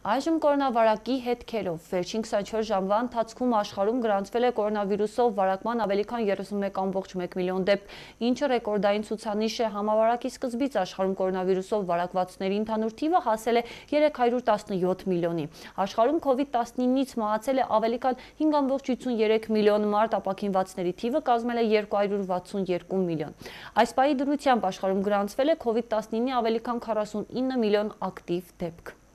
Այժմ կորոնավարակի հետքերով վերջին 24 ժամվա ընթացքում աշխարհում գրանցվել է կորոնավիրուսով վարակման ավելի քան 31.1 միլիոն դեպք, ինչը ռեկորդային ցուցանիշ է։ Համավարակի սկզբից աշխարհում կորոնավիրուսով վարակվածների ընդհանուր թիվը հասել է 317 միլիոնի։ Աշխարհում COVID-19-ից մահացել է ավելի քան 5.53 միլիոն մարդ, ապաքինվածների թիվը կազմել է 262 միլիոն։ Այս պահի դրությամբ աշխարհում գրանցվել է COVID-19-ի ավելի քան 49 միլիոն ակտիվ դեպք։